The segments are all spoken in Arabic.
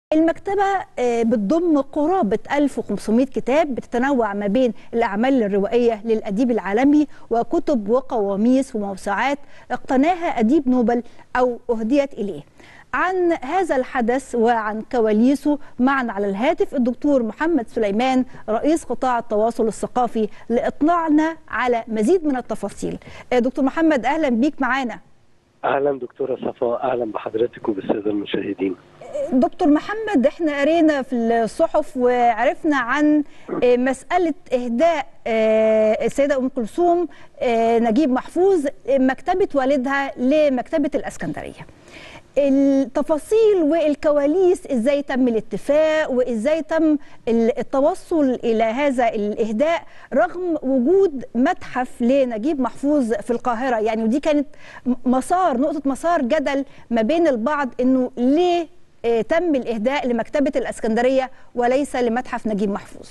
المكتبة بتضم قرابة 1500 كتاب بتتنوع ما بين الأعمال الروائية للأديب العالمي وكتب وقواميس وموسوعات اقتناها أديب نوبل أو أهديت إليه. عن هذا الحدث وعن كواليسه معنا على الهاتف الدكتور محمد سليمان رئيس قطاع التواصل الثقافي لإطلاعنا على مزيد من التفاصيل. دكتور محمد أهلا بيك معانا. اهلا دكتوره صفاء، اهلا بحضرتك وبالساده المشاهدين. دكتور محمد، احنا قرينا في الصحف وعرفنا عن مسألة إهداء السيدة أم كلثوم نجيب محفوظ مكتبة والدها لمكتبة الإسكندرية. التفاصيل والكواليس، ازاي تم الاتفاق وازاي تم التوصل الى هذا الاهداء رغم وجود متحف لنجيب محفوظ في القاهره، يعني ودي كانت نقطه مسار جدل ما بين البعض، انه ليه تم الاهداء لمكتبه الاسكندريه وليس لمتحف نجيب محفوظ؟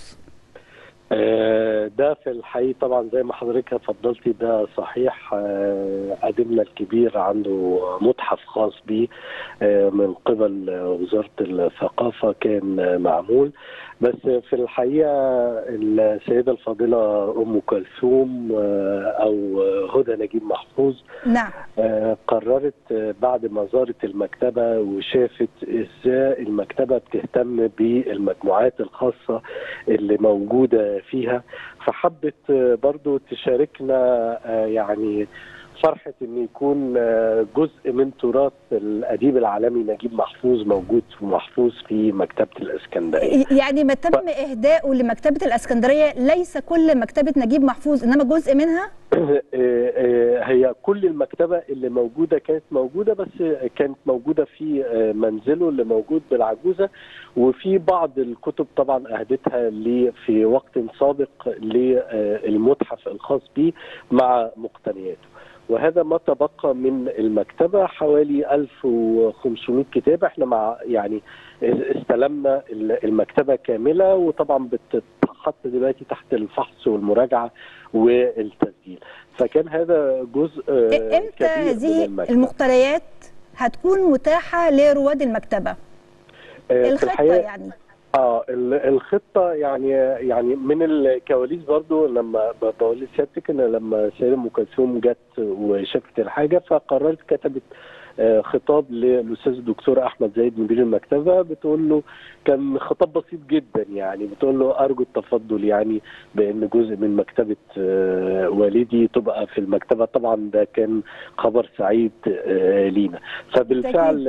ده في الحقيقة طبعا زي ما حضرتك اتفضلتي ده صحيح. قديمنا الكبير عنده متحف خاص به من قبل وزارة الثقافة كان معمول، بس في الحقيقة السيدة الفاضلة أم كلثوم أو هدى نجيب محفوظ نعم قررت بعد ما زارت المكتبة وشافت ازاي المكتبة بتهتم بالمجموعات الخاصة اللي موجودة فيها، فحبت برضو تشاركنا يعني فرحة ان يكون جزء من تراث الاديب العالمي نجيب محفوظ موجود محفوظ في مكتبة الاسكندرية. يعني ما تم اهدائه لمكتبة الاسكندرية ليس كل مكتبة نجيب محفوظ انما جزء منها؟ هي كل المكتبة اللي موجودة كانت موجودة، بس كانت موجودة في منزله اللي موجود بالعجوزة، وفي بعض الكتب طبعا أهدتها في وقت سابق للمتحف الخاص به مع مقتنياته. وهذا ما تبقى من المكتبة حوالي 1500 كتاب. احنا يعني استلمنا المكتبة كاملة، وطبعا بتتحط دلوقتي تحت الفحص والمراجعة والتسجيل، فكان هذا جزء امتى هذه المقتنيات هتكون متاحة لرواد المكتبة؟ الخطة يعني الخطه يعني من الكواليس برضو لما بقول لسيادتك ان لما السيده ام كلثوم جت وشافت الحاجه فقررت كتبت خطاب للاستاذ الدكتور احمد زايد مدير المكتبه، بتقول له كان خطاب بسيط جدا، يعني بتقول له ارجو التفضل يعني بان جزء من مكتبه والدي تبقى في المكتبه. طبعا ده كان خبر سعيد لينا، فبالفعل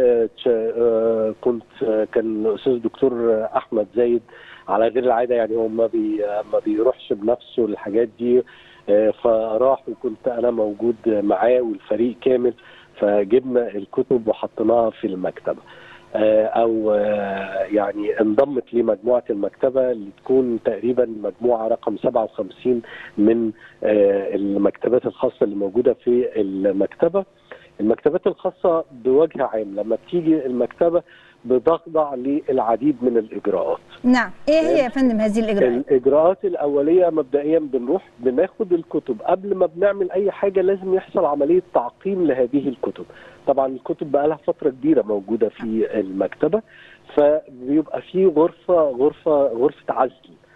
كان الاستاذ الدكتور احمد زايد على غير العاده، يعني هو ما بيروحش بنفسه الحاجات دي، فراح وكنت انا موجود معاه والفريق كامل، فجبنا الكتب وحطيناها في المكتبه او يعني انضمت لمجموعه المكتبه اللي تكون تقريبا مجموعه رقم 57 من المكتبات الخاصه اللي موجوده في المكتبه. المكتبات الخاصه بوجه عام لما بتيجي المكتبه بتخضع للعديد من الاجراءات. نعم، ايه هي يا فندم هذه الاجراءات؟ الاجراءات الاوليه مبدئيا بنروح بناخد الكتب، قبل ما بنعمل اي حاجه لازم يحصل عمليه تعقيم لهذه الكتب. طبعا الكتب بقى لها فتره كبيره موجوده في المكتبه، فبيبقى في غرفه عزل،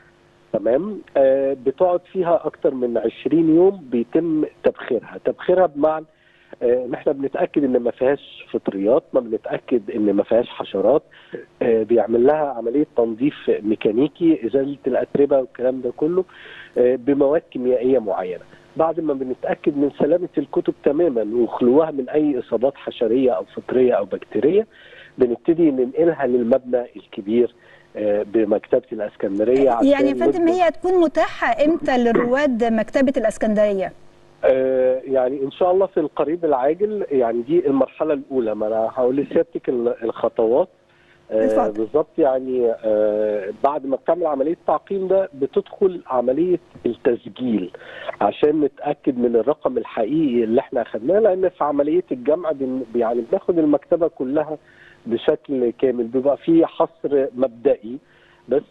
تمام، بتقعد فيها اكتر من 20 يوم بيتم تبخيرها بمعنى ان احنا بنتاكد ان ما فيهاش فطريات، ما بنتاكد ان ما فيهاش حشرات، بيعمل لها عمليه تنظيف ميكانيكي، ازاله الاتربه والكلام ده كله بمواد كيميائيه معينه. بعد ما بنتاكد من سلامه الكتب تماما وخلوها من اي اصابات حشريه او فطريه او بكتيريه، بنبتدي ننقلها للمبنى الكبير بمكتبه الاسكندريه. يعني يا فندم هي هتكون متاحه امتى لرواد مكتبه الاسكندريه؟ يعني ان شاء الله في القريب العاجل، يعني دي المرحله الاولى. ما انا هقول لسيادتك الخطوات بالظبط. يعني بعد ما بتعمل عمليه التعقيم ده بتدخل عمليه التسجيل عشان نتاكد من الرقم الحقيقي اللي احنا اخذناه، لان في عمليه الجمع يعني بناخد المكتبه كلها بشكل كامل، بيبقى في حصر مبدئي بس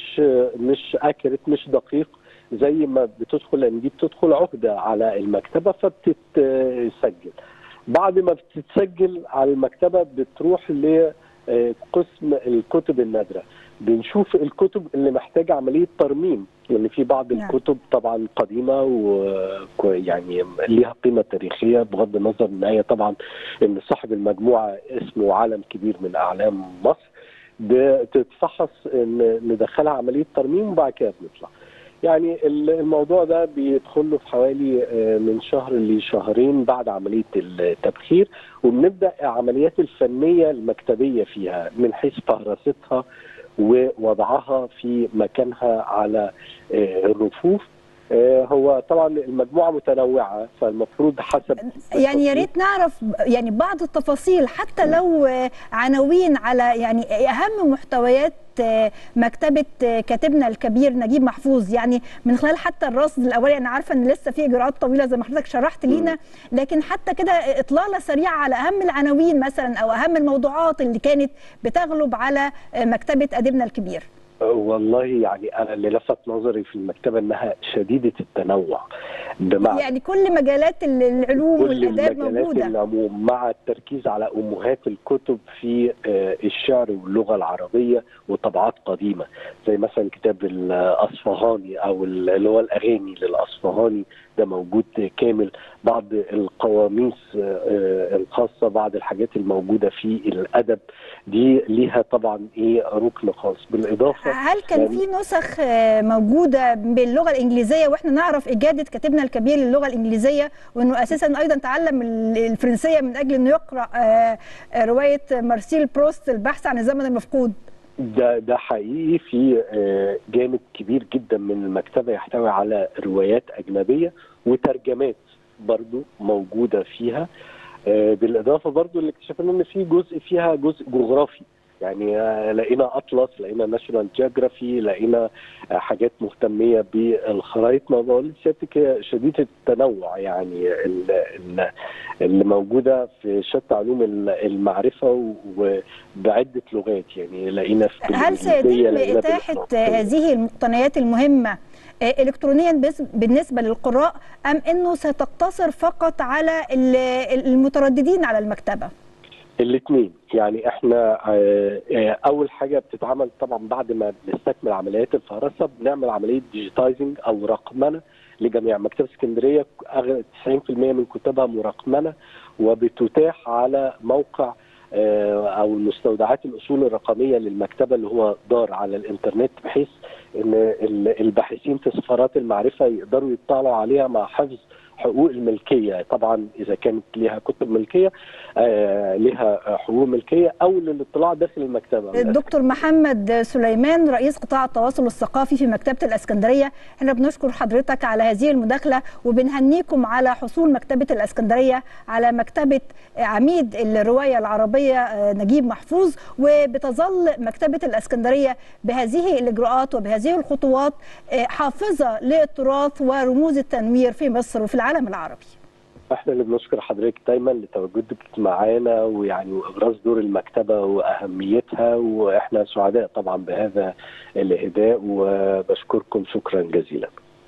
مش اكيرت، مش دقيق زي ما بتدخل، لان دي بتدخل عقده على المكتبه فبتتسجل. بعد ما بتتسجل على المكتبه بتروح قسم الكتب النادره، بنشوف الكتب اللي محتاجه عمليه ترميم، لان يعني في بعض الكتب طبعا قديمه ويعني ليها قيمه تاريخيه، بغض النظر ان هي طبعا ان صاحب المجموعه اسمه علم كبير من اعلام مصر، بتتفحص ندخلها عمليه ترميم وبعد كده بنطلع. يعني الموضوع ده بيدخل له في حوالي من شهر لشهرين بعد عمليه التبخير، وبنبدا عمليات الفنيه المكتبيه فيها من حيث فهرستها ووضعها في مكانها على الرفوف. هو طبعا المجموعه متنوعه، فالمفروض حسب يعني يا ريت نعرف يعني بعض التفاصيل، حتى لو عناوين على يعني اهم محتويات مكتبه كاتبنا الكبير نجيب محفوظ، يعني من خلال حتى الرصد الاولي. انا عارفه ان لسه في اجراءات طويله زي ما حضرتك شرحت لينا، لكن حتى كده اطلاله سريعه على اهم العناوين مثلا او اهم الموضوعات اللي كانت بتغلب على مكتبه اديبنا الكبير. والله يعني انا اللي لفت نظري في المكتبه انها شديده التنوع، بمعنى يعني كل مجالات العلوم والاداب موجوده، كل مجالات العلوم مع التركيز على امهات الكتب في الشعر واللغه العربيه وطبعات قديمه، زي مثلا كتاب الاصفهاني او اللي هو الاغاني للاصفهاني، ده موجود كامل. بعض القواميس الخاصه، بعض الحاجات الموجوده في الادب دي ليها طبعا ركن خاص. بالاضافه هل كان في نسخ موجوده باللغه الانجليزيه، واحنا نعرف اجاده كاتبنا الكبير للغه الانجليزيه، وانه اساسا ايضا تعلم الفرنسيه من اجل انه يقرا روايه مارسيل بروست البحث عن الزمن المفقود؟ ده حقيقي. في جانب كبير جدا من المكتبه يحتوي على روايات اجنبيه وترجمات برضو موجوده فيها. بالاضافه برضو اللي اكتشفنا ان في جزء فيها جزء جغرافي، يعني لقينا اطلس، لقينا ناشونال جيوغرافي، لقينا حاجات مهتميه بالخرائط. ما بقول لسيادتك هي شديده التنوع، يعني اللي موجوده في شتى علوم المعرفه وبعده لغات. يعني لقينا في هل سيتم اتاحه هذه المقتنيات المهمه الكترونيا بالنسبه للقراء، ام انه ستقتصر فقط على المترددين على المكتبه؟ الاثنين. يعني احنا اول حاجه بتتعمل طبعا بعد ما بنستكمل عمليات الفهرسه، بنعمل عمليه ديجيتايزنج او رقمنه لجميع مكتبه اسكندريه. 90% من كتبها مرقمنه وبتتاح على موقع او مستودعات الاصول الرقميه للمكتبه اللي هو دار على الانترنت، بحيث ان الباحثين في سفارات المعرفه يقدروا يطلعوا عليها مع حفظ حقوق الملكيه. طبعا اذا كانت لها كتب ملكيه لها حقوق ملكيه، او للاطلاع داخل المكتبه. الدكتور محمد سليمان رئيس قطاع التواصل الثقافي في مكتبه الاسكندريه، احنا بنشكر حضرتك على هذه المداخله، وبنهنيكم على حصول مكتبه الاسكندريه على مكتبه عميد الروايه العربيه نجيب محفوظ. وبتظل مكتبه الاسكندريه بهذه الاجراءات وبهذه الخطوات حافظه للتراث ورموز التنوير في مصر وفي العالم العربي. احنا اللي بنشكر حضرتك دايما لتواجدك معانا، ويعني وابراز دور المكتبه واهميتها، واحنا سعداء طبعا بهذا الاهداء، وبشكركم شكرا جزيلا.